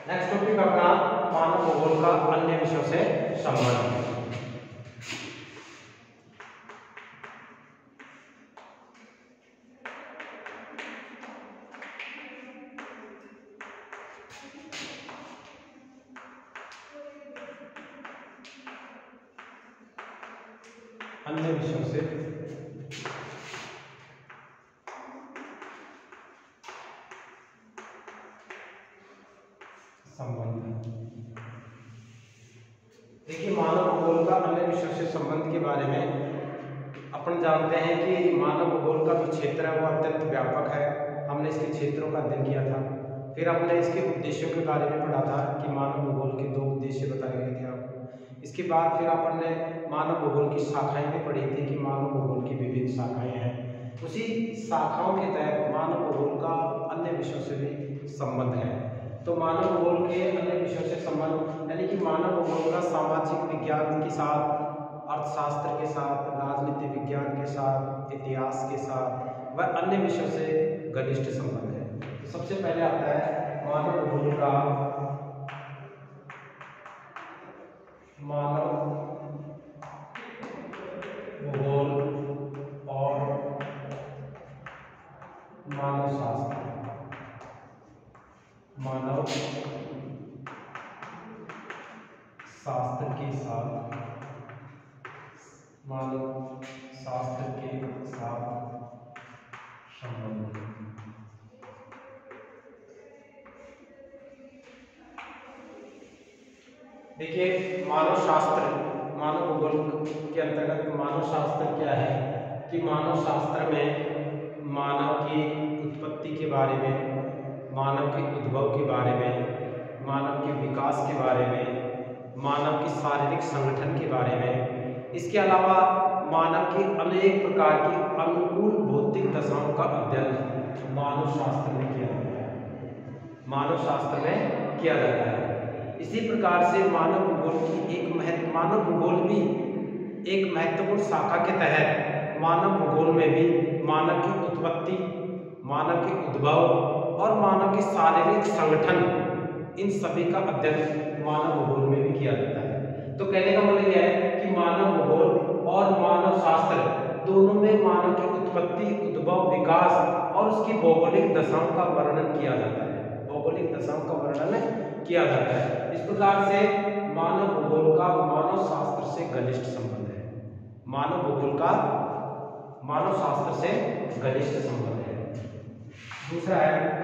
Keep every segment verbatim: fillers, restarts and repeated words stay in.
Next topic अपना मानव भूगोल का अन्य विषयों से संबंध। अन्य विषयों से संबंध। देखिए, मानव भूगोल का अन्य विषयों से संबंध के बारे में अपन जानते हैं कि मानव भूगोल का जो क्षेत्र है वो अत्यंत व्यापक है। हमने इसके क्षेत्रों का अध्ययन किया था, फिर हमने इसके उद्देश्यों के बारे में पढ़ा था कि मानव भूगोल के दो उद्देश्य बताए गए थे आपको। इसके बाद फिर अपन ने मानव भूगोल की शाखाएं भी पढ़ी थी कि मानव भूगोल की विभिन्न शाखाएं हैं। उसी शाखाओं के तहत मानव भूगोल का अन्य विषयों से भी संबंध है। तो मानव भूगोल के अन्य विषयों से संबंध यानी कि मानव भूगोल का सामाजिक विज्ञान के साथ, अर्थशास्त्र के साथ, राजनीति विज्ञान के साथ, इतिहास के साथ व अन्य विषयों से घनिष्ठ संबंध है। तो सबसे पहले आता है मानव भूगोल का मानव भूगोल और मानव शास्त्र। मानव शास्त्र के साथ मानव शास्त्र के साथ संबंध। देखिए, मानव शास्त्र, मानव भूगोल के अंतर्गत मानव शास्त्र क्या है कि मानव शास्त्र में मानव की उत्पत्ति के बारे में, मानव के उद्भव के बारे में, मानव के विकास के बारे में, मानव की शारीरिक संगठन के बारे में, इसके अलावा मानव की अनेक प्रकार की अनुकूल भौतिक दशाओं का अध्ययन मानव शास्त्र में किया जाता है। मानव शास्त्र में किया जाता है। इसी प्रकार से मानव भूगोल की एक महत्व मानव भूगोल भी एक महत्वपूर्ण शाखा के तहत मानव भूगोल में भी मानव की उत्पत्ति, मानव के उद्भव और मानव की शारीरिक संगठन, इन सभी का अध्ययन मानव भूगोल में भी किया जाता है। तो कहने का मतलब यह है कि मानव भूगोल और मानव शास्त्र दोनों में मानव की उत्पत्ति, उद्भव, विकास और उसकी भौगोलिक दशाओं का वर्णन किया जाता है। भौगोलिक दशाओं का वर्णन किया जाता है। इस प्रकार से मानव भूगोल का मानव शास्त्र से घनिष्ठ संबंध है। मानव भूगोल का मानव शास्त्र से घनिष्ठ संबंध है। दूसरा है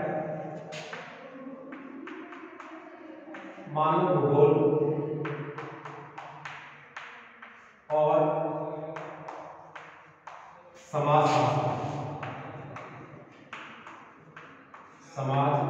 मानव भूगोल और समाजशास्त्र। समाज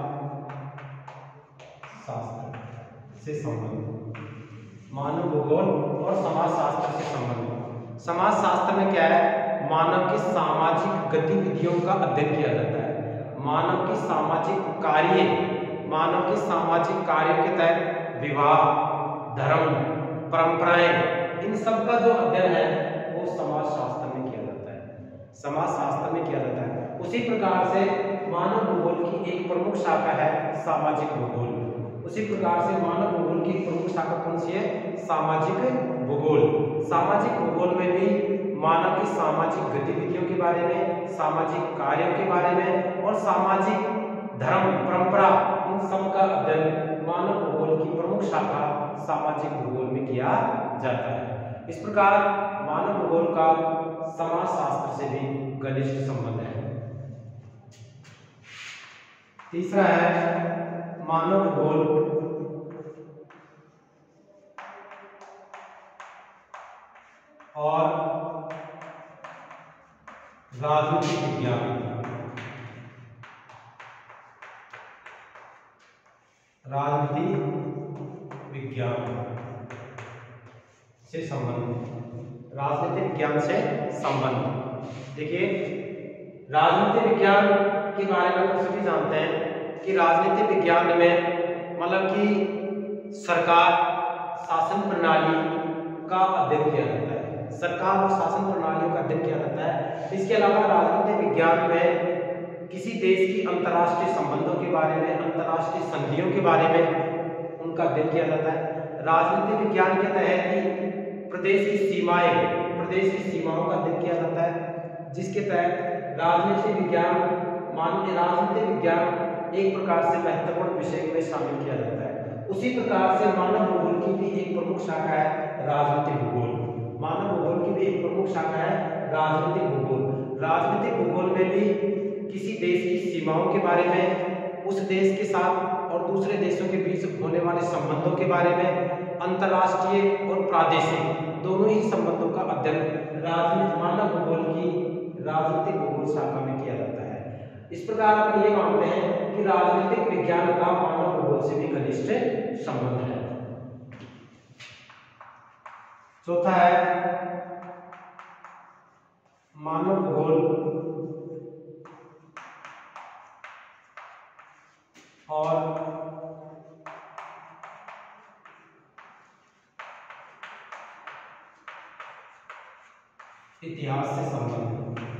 शास्त्र से संबंध। मानव भूगोल और समाज शास्त्र से संबंध। समाज शास्त्र में क्या है? मानव की सामाजिक गतिविधियों का अध्ययन किया जाता है। मानव की सामाजिक कार्य मानव के सामाजिक कार्यों के तहत विवाह, धर्म, परंपराएं, इन सब का जो अध्ययन है वो समाज शास्त्र में किया जाता है। समाज शास्त्र में किया जाता है। उसी प्रकार से मानव भूगोल की एक प्रमुख शाखा है सामाजिक भूगोल। उसी प्रकार से मानव भूगोल की प्रमुख शाखा कौन सी है? सामाजिक भूगोल। सामाजिक भूगोल में भी मानव की सामाजिक गतिविधियों के बारे में, सामाजिक कार्यों के बारे में और सामाजिक धर्म, परंपरा, इन सब का अध्ययन मानव भूगोल की प्रमुख शाखा सामाजिक भूगोल में किया जाता है। इस प्रकार मानव भूगोल का समाज शास्त्र से भी घनिष्ठ संबंध है। तीसरा है मानव भूगोल और राजनीतिक विज्ञान। राजनीति विज्ञान से संबंध। राजनीतिक विज्ञान से संबंध। देखिए, राजनीतिक विज्ञान के बारे में तो सभी जानते हैं कि राजनीतिक विज्ञान में मतलब कि सरकार, शासन प्रणाली का अध्ययन किया जाता है। सरकार और शासन प्रणालियों का अध्ययन किया जाता है। इसके अलावा राजनीतिक विज्ञान में किसी देश की अंतर्राष्ट्रीय संबंधों के बारे में, अंतर्राष्ट्रीय संधियों के बारे में उनका अध्ययन किया जाता है। राजनीति विज्ञान के तहत कि प्रदेश की सीमाएं प्रदेश की सीमाओं का अध्ययन किया जाता है, जिसके तहत राजनीति विज्ञान मानवीय राजनीति विज्ञान एक प्रकार से महत्वपूर्ण विषय में शामिल किया जाता है। उसी प्रकार से मानव भूगोल की भी एक प्रमुख शाखा है राजनीतिक भूगोल। मानव भूगोल की भी एक प्रमुख शाखा है राजनीतिक भूगोल। राजनीतिक भूगोल में भी किसी देश की सीमाओं के बारे में, उस देश के साथ और दूसरे देशों के बीच होने वाले संबंधों के बारे में, अंतर्राष्ट्रीय और प्रादेशिक दोनों ही संबंधों का अध्ययन राजनीतिक मानव भूगोल की राजनीतिक भूगोल शाखा में किया जाता है। इस प्रकार अपन ये मानते हैं कि राजनीतिक विज्ञान का मानव भूगोल से भी घनिष्ठ संबंध है। चौथा है मानव भूगोल और इतिहास से संबंधित।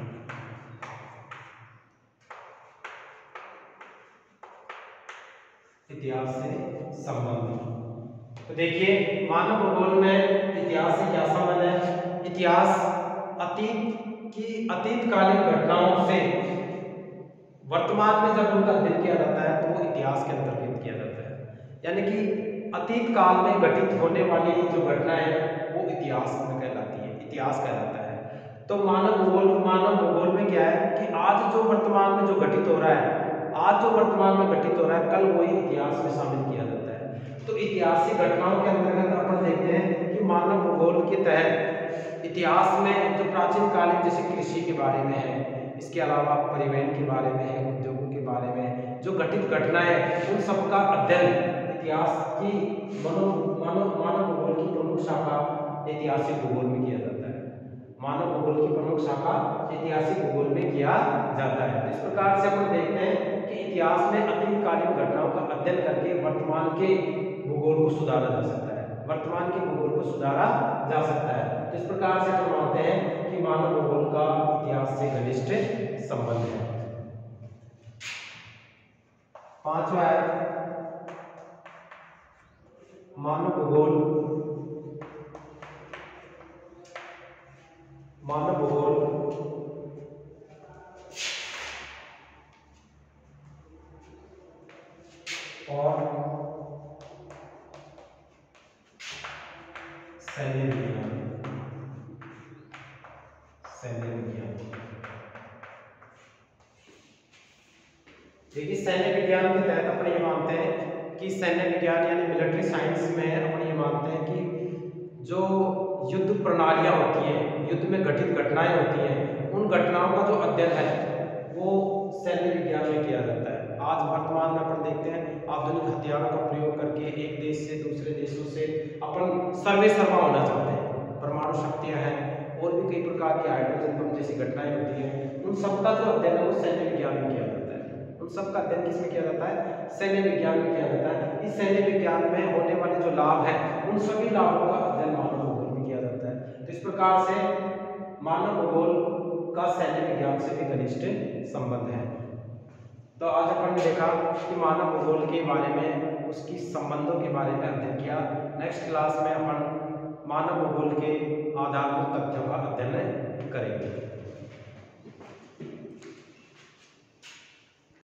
इतिहास से संबंधित तो देखिए मानव भूगोल में इतिहास से क्या संबंध है। इतिहास अतीत की अतीतकालीन घटनाओं से वर्तमान में जब उनका अध्ययन किया जाता है तो वो इतिहास के अंतर्गत किया जाता है। यानी कि अतीत काल में घटित होने वाली जो घटनाएं वो इतिहास में कहलाती है, इतिहास कहलाता है। तो मानव भूगोल मानव भूगोल में क्या है कि आज जो वर्तमान में जो घटित हो रहा है आज जो वर्तमान में घटित हो रहा है कल वही इतिहास में शामिल किया जाता है। तो ऐतिहासिक घटनाओं के अंतर्गत अपन देखते हैं कि मानव भूगोल के तहत इतिहास में जो प्राचीन कालीन जैसे कृषि के बारे में है, इसके अलावा परिवहन के बारे में है, उद्योगों के बारे में जो घटित घटनाएं उन सबका अध्ययन इतिहास की मनो मानव मानव भूगोल की प्रमुख शाखा ऐतिहासिक भूगोल में किया जाता है। मानव भूगोल की प्रमुख शाखा ऐतिहासिक भूगोल में किया जाता है। इस प्रकार से हम देखते हैं कि इतिहास में अतीतकालीन घटनाओं का अध्ययन करके वर्तमान के भूगोल को सुधारा जा सकता है वर्तमान के भूगोल को सुधारा जा सकता है। तो इस प्रकार से हम मानते हैं कि मानव भूगोल का इतिहास से घनिष्ठ संबंध है। पांचवा है मानव भूगोल मानव भूगोल और सैन्य विज्ञान सैन्य विज्ञान देखिए सैन्य विज्ञान के तहत अपन ये मानते हैं कि सैन्य विज्ञान यानी मिलिट्री साइंस में अपन ये मानते हैं कि जो युद्ध प्रणालियां होती हैं, युद्ध में घटित घटनाएं होती हैं, उन घटनाओं का जो अध्ययन है वो सैन्य विज्ञान में किया जाता है। आज वर्तमान में अपन देखते हैं आधुनिक हथियारों का प्रयोग करके एक देश से दूसरे देशों से अपन सर्वे सर्वा होना चाहते हैं। परमाणु शक्तियां हैं और भी कई प्रकार के हाइड्रोजन बम जैसी घटनाएं होती हैं, उन सबका जो अध्ययन है वो सैन्य विज्ञान में किया जाता है। उन सबका अध्ययन किसमें किया जाता है? सैन्य विज्ञान में किया जाता है। इस सैन्य विज्ञान में होने वाले जो लाभ है उन सभी लाभों का अध्ययन मानव भूगोल में किया जाता है। तो इस प्रकार से मानव भूगोल का सैन्य विज्ञान से भी घनिष्ठ संबंध है। तो आज अपन ने देखा कि मानव भूगोल के बारे में, उसकी संबंधों के बारे में अध्ययन किया। नेक्स्ट क्लास में अपन मानव भूगोल के आधारभूत तथ्यों का अध्ययन करेंगे।